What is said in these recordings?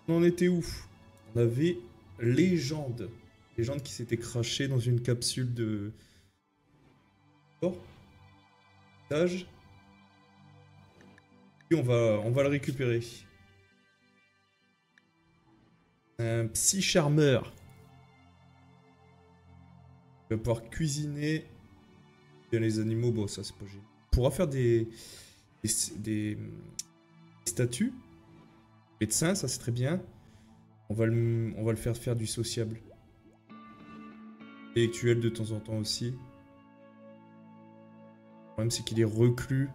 On en était où? On avait Légende. Légende qui s'était craché dans une capsule de... Oh. Stage. Et on va le récupérer. Un psy charmeur. Il va pouvoir cuisiner. Bien les animaux, bon ça c'est pas génial. On pourra faire des statues. Médecin, ça c'est très bien. On va le faire du sociable. Intellectuel de temps en temps aussi. Le problème c'est qu'il est reclus.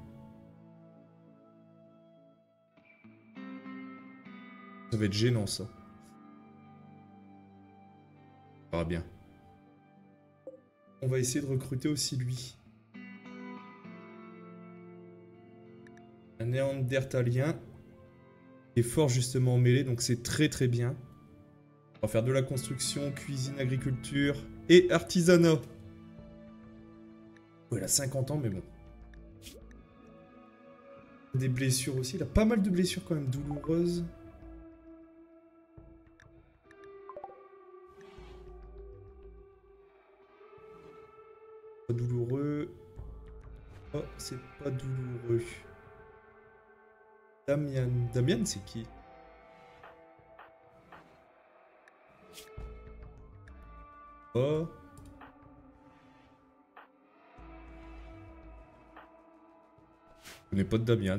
Ça va être gênant ça. Ça va bien. On va essayer de recruter aussi lui. Un néandertalien. Qui est fort justement en mêlée, donc c'est très très bien. On va faire de la construction, cuisine, agriculture et artisanat. Oh, il a 50 ans, mais bon. Des blessures aussi. Il a pas mal de blessures quand même douloureuses. Pas douloureux. Oh, c'est pas douloureux. Damian. Damian, c'est qui? Oh. Je connais pas de Damian.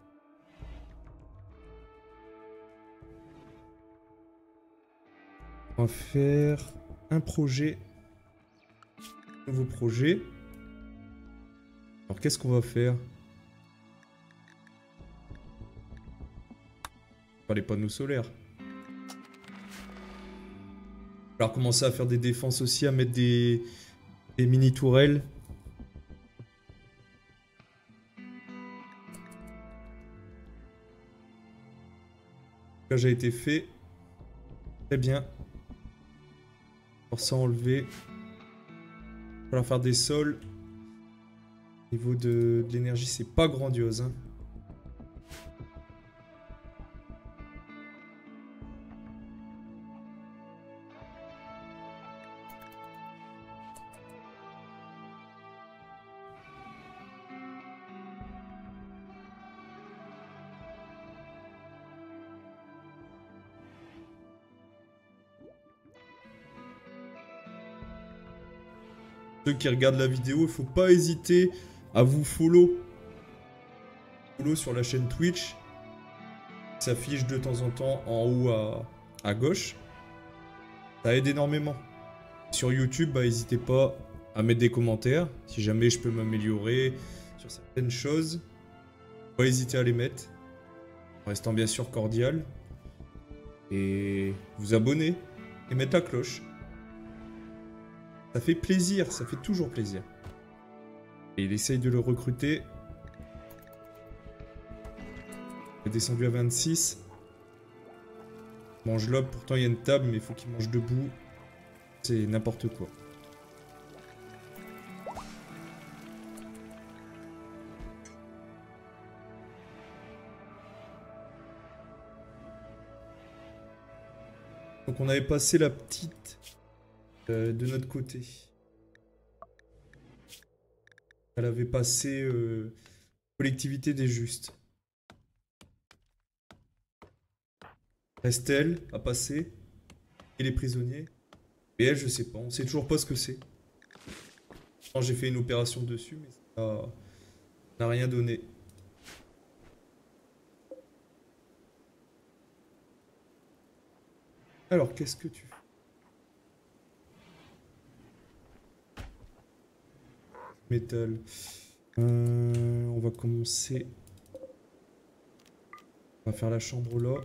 On va faire un projet. Nouveau projet. Alors qu'est-ce qu'on va faire? Pas les panneaux solaires. Alors commencer à faire des défenses aussi, à mettre des mini tourelles. Ça a été fait. Très bien. Pour ça enlever. Il va falloir faire des sols. Au niveau de l'énergie, c'est pas grandiose. Hein. Ceux qui regardent la vidéo, il faut pas hésiter à vous follow. Follow sur la chaîne Twitch. Ça s'affiche de temps en temps en haut à gauche. Ça aide énormément. Sur YouTube, bah, n'hésitez pas à mettre des commentaires. Si jamais je peux m'améliorer sur certaines choses, pas hésiter à les mettre. En restant bien sûr cordial. Et vous abonner. Et mettre la cloche. Ça fait plaisir, ça fait toujours plaisir. Et il essaye de le recruter. Il est descendu à 26. Mange l'homme, pourtant il y a une table, mais il faut qu'il mange debout. C'est n'importe quoi. Donc on avait passé la petite de notre côté. Elle avait passé collectivité des justes. Reste-t-elle à passer? Et les prisonniers? Et elle, je sais pas, on sait toujours pas ce que c'est. J'ai fait une opération dessus, mais ça n'a rien donné. Alors, qu'est-ce que tu fais? Métal. On va commencer. On va faire la chambre là.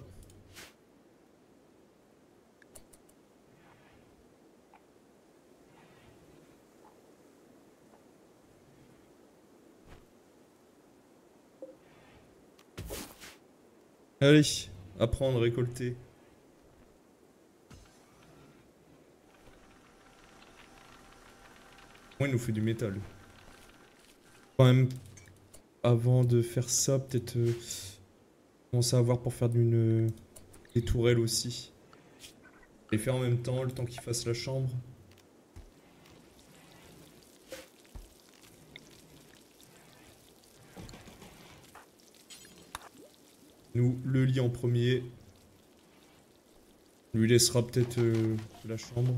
Allez, apprendre, récolter. Moi, il nous fait du métal. Quand même, avant de faire ça, peut-être commencer à voir pour faire Les tourelles aussi. Les faire en même temps, le temps qu'il fasse la chambre. Nous, le lit en premier. Lui laissera peut-être la chambre.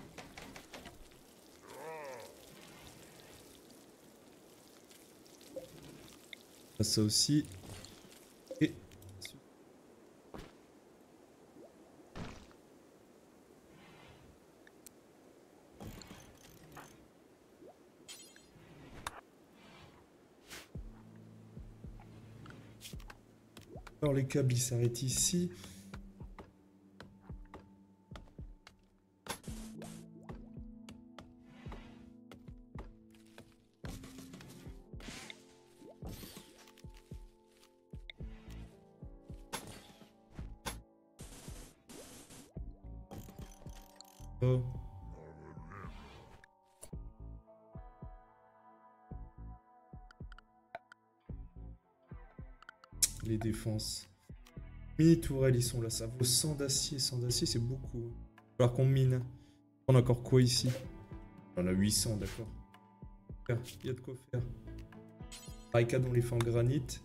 Ça aussi. Et... alors les câbles ils s'arrêtent ici. Oh. Les défenses. Mini tourelles, ils sont là. Ça vaut 100 d'acier. 100 d'acier, c'est beaucoup. Il va falloir qu'on mine. On a encore quoi ici? On a 800, d'accord. Il y a de quoi faire. Barricade, on les fait en granit.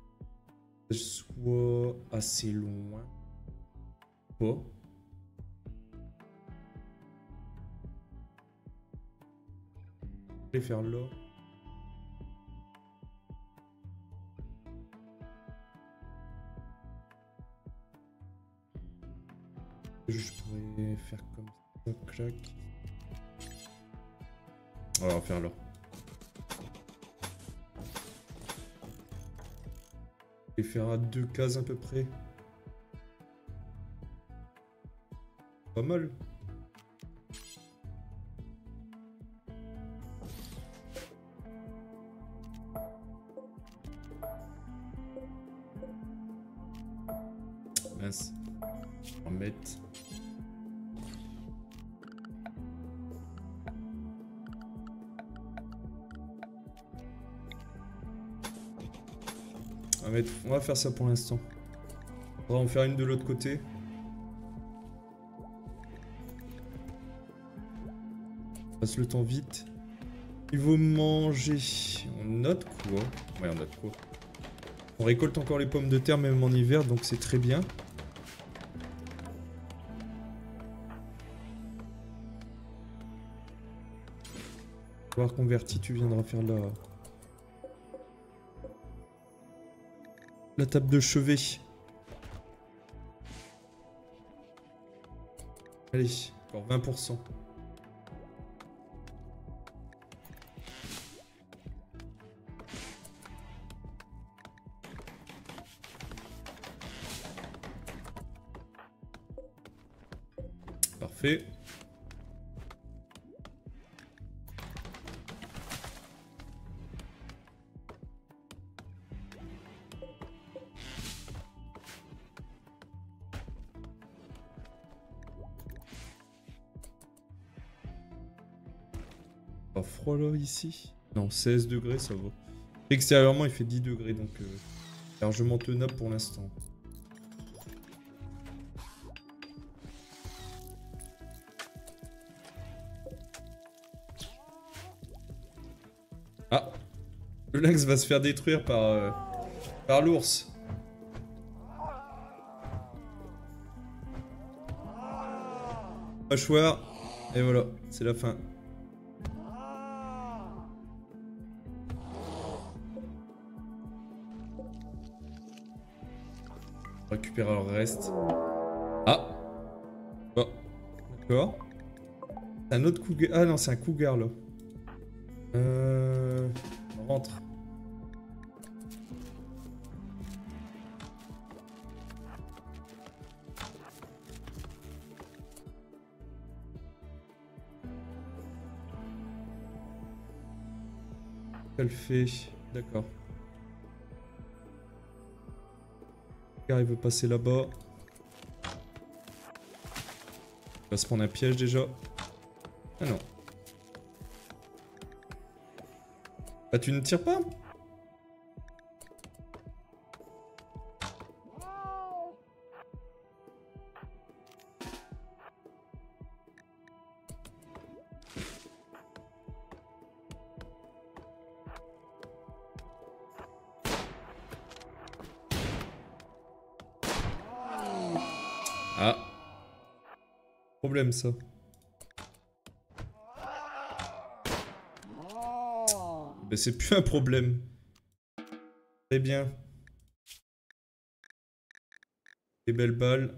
Soit assez loin. Pas. Les faire là. Je pourrais faire comme ça, clac. On va faire là. Et faire à 2 cases à peu près. Pas mal. Mince. On va mettre. On va faire ça pour l'instant. On va en faire une de l'autre côté. On passe le temps vite. Il faut manger. On note quoi? Ouais, on note quoi? On récolte encore les pommes de terre même en hiver, donc c'est très bien. Avoir converti, tu viendras faire la table de chevet. Allez, encore 20%. Parfait. Pas froid là ici? Non, 16 degrés ça va. Extérieurement il fait 10 degrés donc largement tenable pour l'instant. Ah, le lynx va se faire détruire par l'ours. Mâchoire. Et voilà, c'est la fin. On récupère le reste. Ah. Oh. D'accord. C'est un autre cougar. Ah non, c'est un cougar là. On rentre. Ça le fait. D'accord. Il veut passer là-bas. Il va se prendre un piège déjà. Ah non. Ah, tu ne tires pas? Ah. Problème ça. Ben, c'est plus un problème. Très bien. Des belles balles.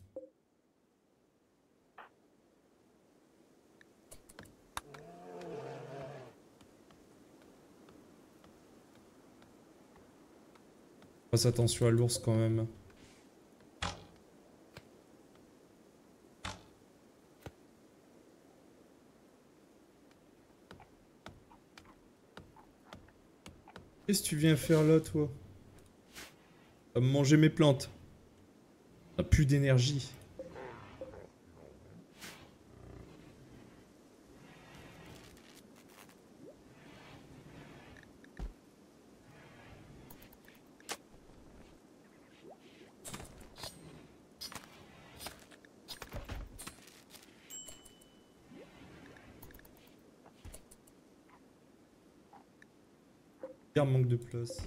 Fasse attention à l'ours quand même. Qu'est-ce que tu viens faire là, toi? Va me manger mes plantes. T'as plus d'énergie. Manque de place.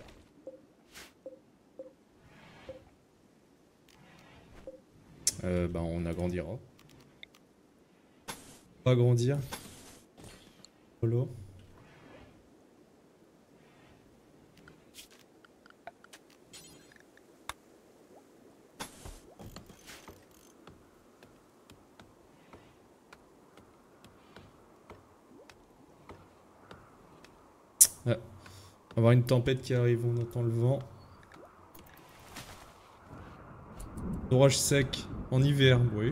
Bah on agrandira. Pas agrandir. Voilà. Ah. On va avoir une tempête qui arrive, on entend le vent. Orage sec, en hiver, oui.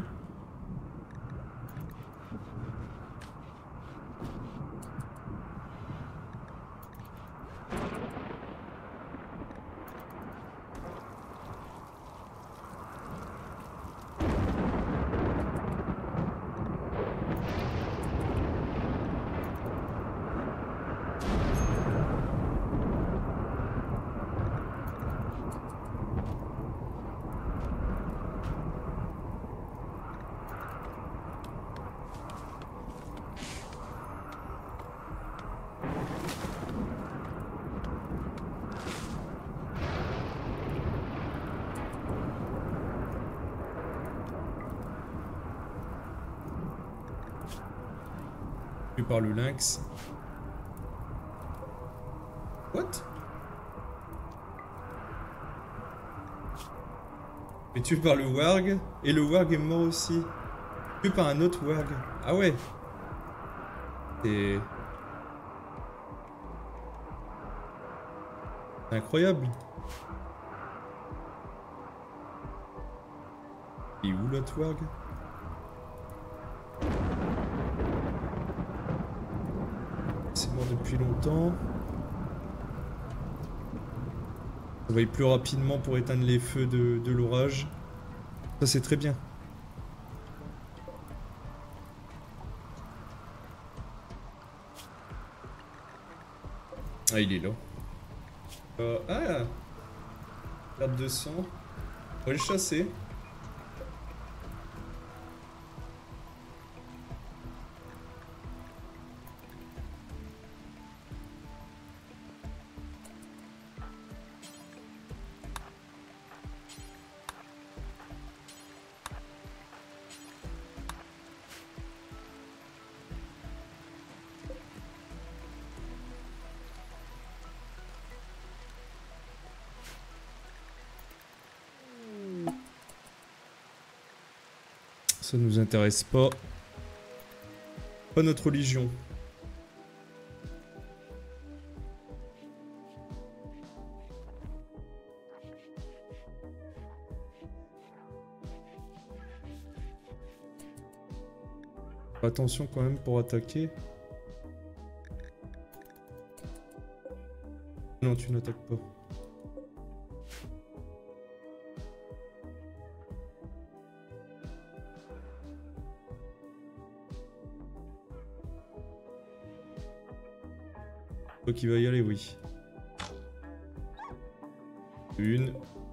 Par le lynx. What? Mais tué par le warg, et le warg est mort aussi. Tué par un autre warg. Ah ouais. C'est incroyable. Et où l'autre warg? C'est mort depuis longtemps. Ça va aller plus rapidement pour éteindre les feux de l'orage. Ça c'est très bien. Ah il est là. Ah, perte de sang. On va le chasser. Ça nous intéresse pas. Pas notre religion. Attention quand même pour attaquer. Non, tu n'attaques pas. Toi qui va y aller, oui. Une.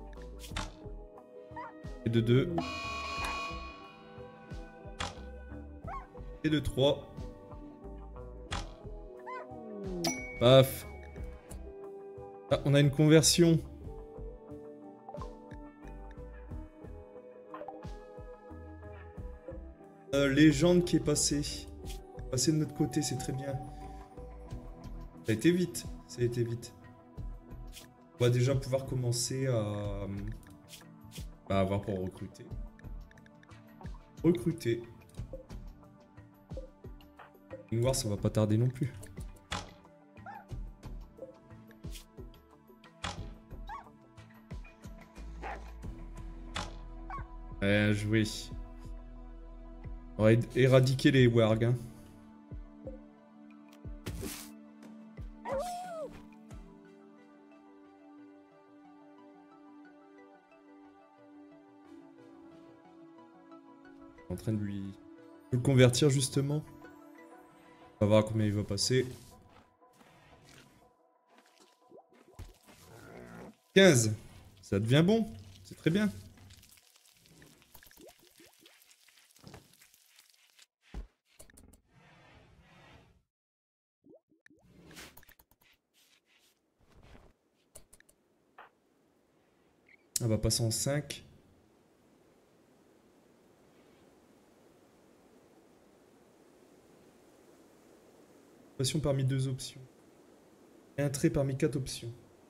Et de deux. Et de trois. Paf. Ah, on a une conversion. Légende qui est passée. Passé de notre côté, c'est très bien. Ça a été vite. Ça a été vite. On va déjà pouvoir commencer à... Bah, avoir pour recruter. Recruter. Noir, ça va pas tarder non plus. Bien joué. On va éradiquer les wargs. Hein. En train de lui... le convertir justement. On va voir combien il va passer. 15. Ça devient bon. C'est très bien. On va passer en 5. Passion parmi 2 options. Et un trait parmi 4 options.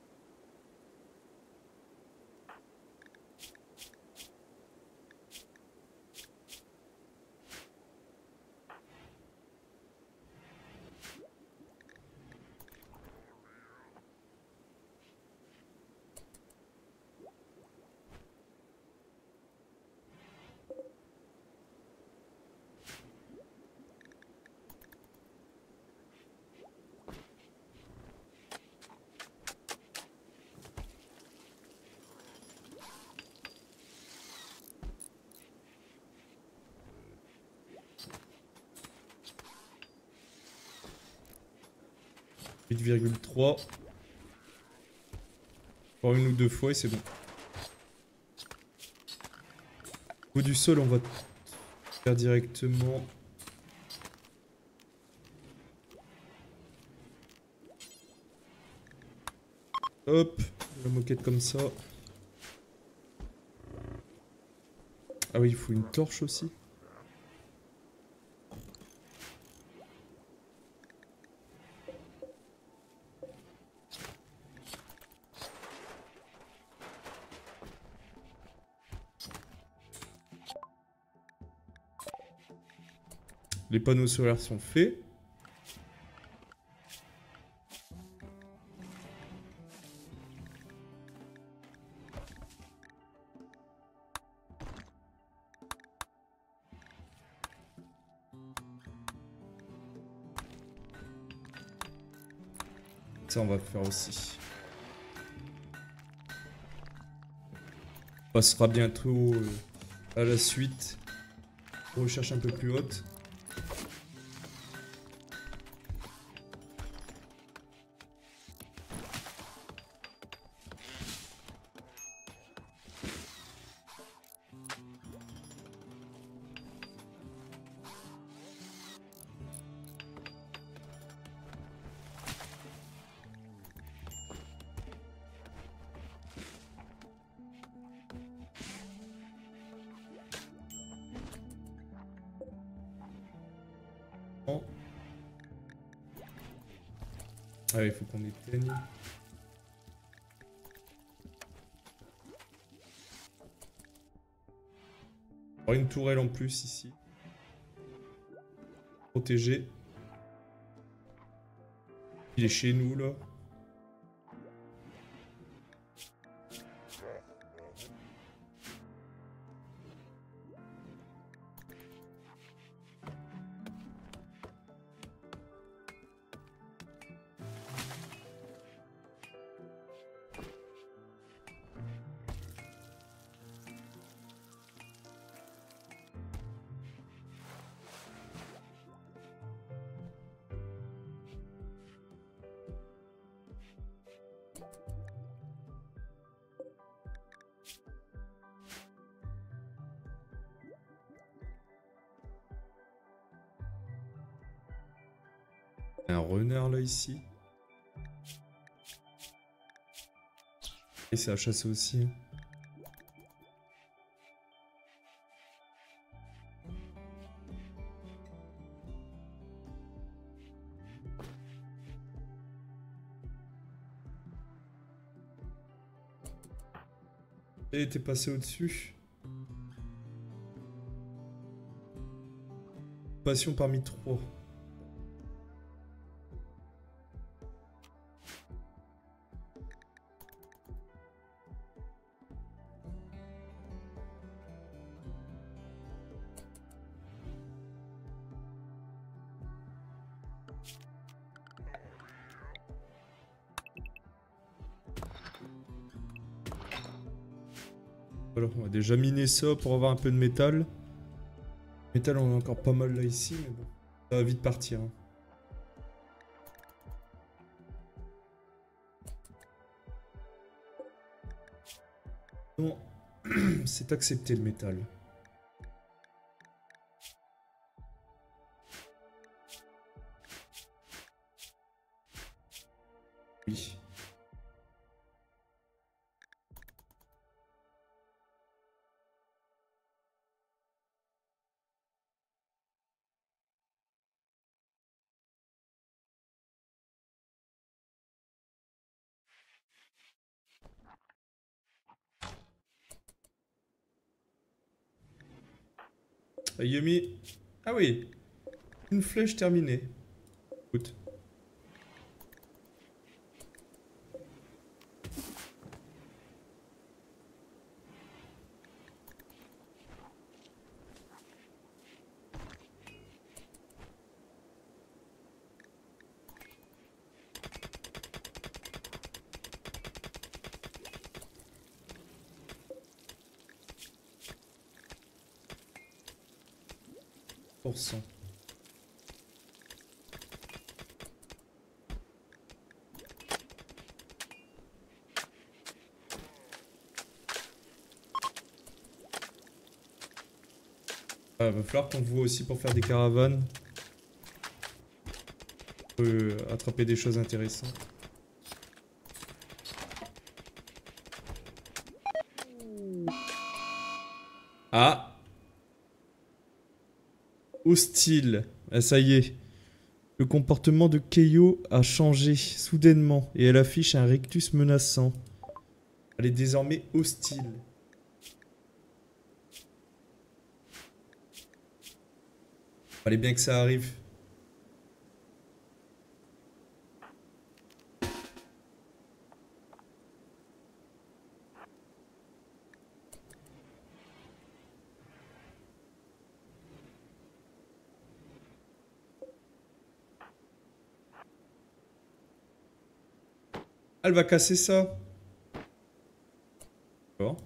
.3. Encore 1 ou 2 fois et c'est bon. Au bout du sol, on va faire directement. Hop, la moquette comme ça. Ah oui, il faut une torche aussi. Les panneaux solaires sont faits. Ça, on va faire aussi. On passera bientôt à la suite. Recherche un peu plus haute. Ah il faut qu'on éteigne. On aura une tourelle en plus ici. Protégé. Il est chez nous là. Un renard là ici. Et c'est à chasser aussi. Et t'es passé au-dessus. Passion parmi 3. Alors, on va déjà miner ça pour avoir un peu de métal. Métal, on a encore pas mal là ici, mais bon. Ça va vite partir. Hein. Non, c'est accepté le métal. Oui. Yumi. Ah oui. Une flèche terminée. Écoute. %. Ah, va falloir qu'on voit aussi pour faire des caravanes. On peut attraper des choses intéressantes. Ah! Hostile. Ah, ça y est. Le comportement de Keio a changé soudainement et elle affiche un rictus menaçant. Elle est désormais hostile. Fallait bien que ça arrive. Elle va casser ça. D'accord.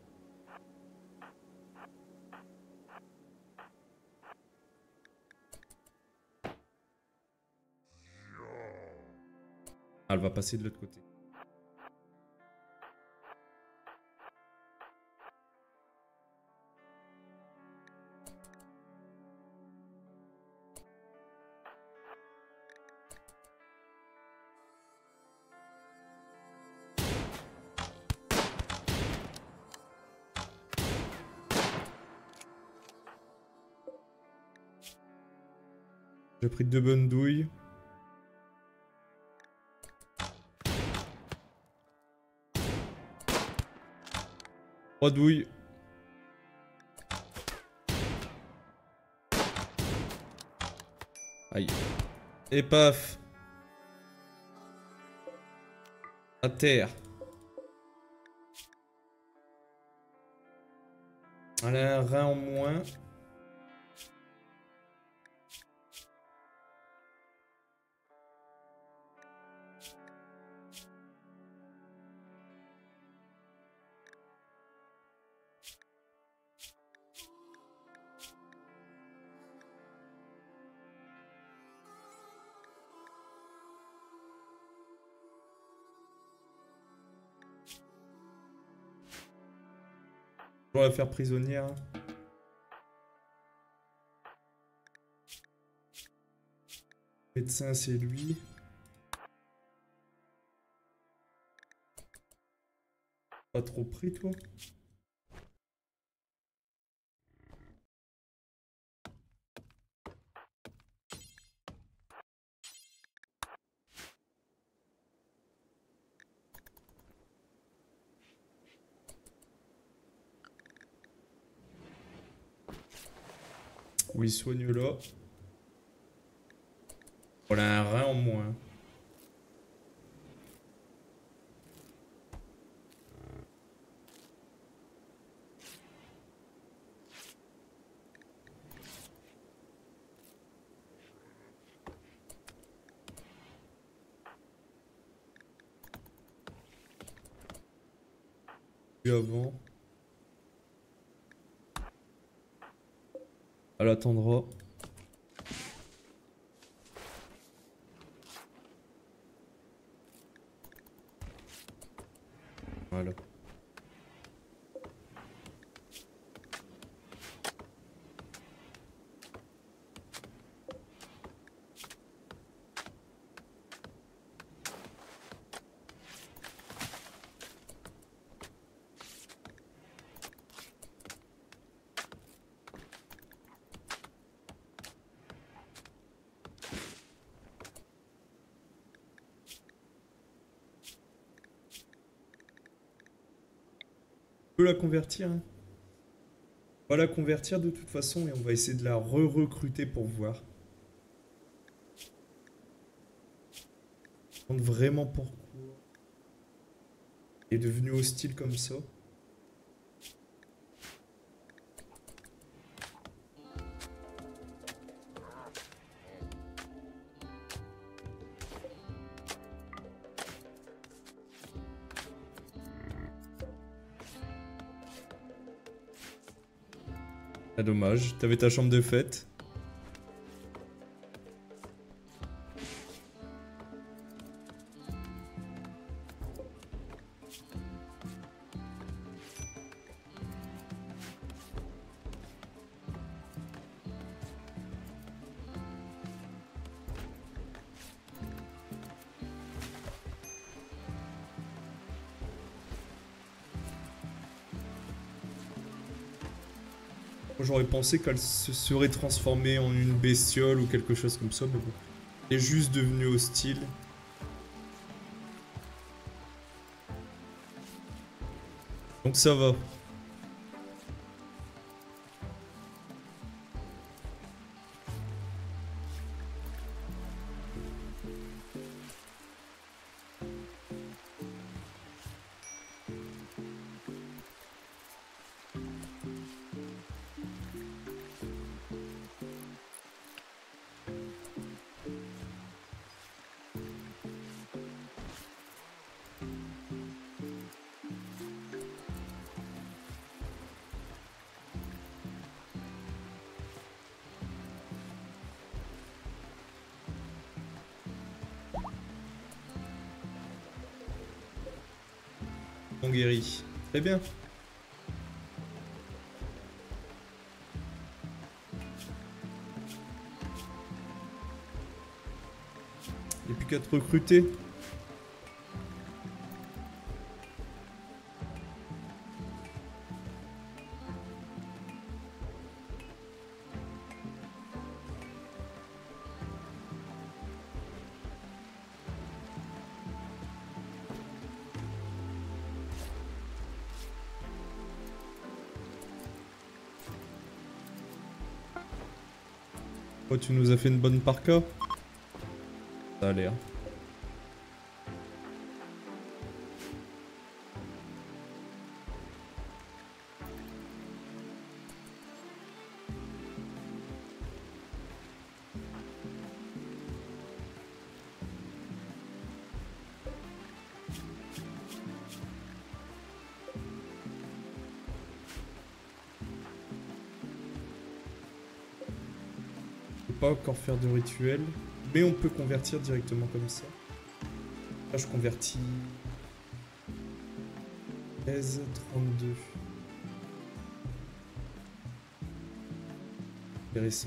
Elle va passer de l'autre côté. J'ai pris 2 bonnes douilles. Trois douilles. Aïe. Et paf. À terre. Elle a un rein en moins. On va la faire prisonnière. Médecin, c'est lui. Pas trop pris, toi? Oui, soigne là. Voilà, un rein en moins. Avant. Elle attendra. Voilà. On peut la convertir, hein. On va la convertir de toute façon et on va essayer de la re-recruter pour voir. Je me demande vraiment pourquoi elle est devenue hostile comme ça. Ah, dommage, t'avais ta chambre de fête. J'aurais pensé qu'elle se serait transformée en une bestiole ou quelque chose comme ça, mais bon. Elle est juste devenue hostile. Donc ça va. On guérit. Très bien. Il n'y a plus qu'à te recruter. Oh, tu nous as fait une bonne parka. Ça a l'air. Pas encore faire de rituel, mais on peut convertir directement comme ça. Là, je convertis 13, 32. Intéressant.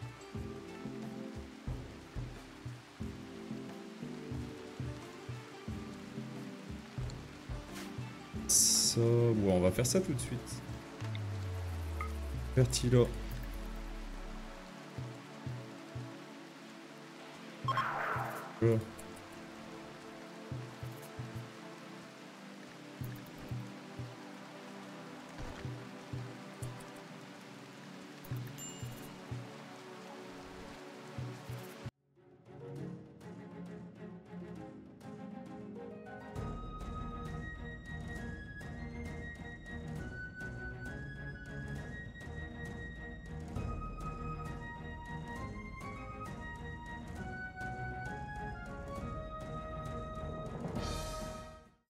Ça, bon, on va faire ça tout de suite. Converti là. Voilà.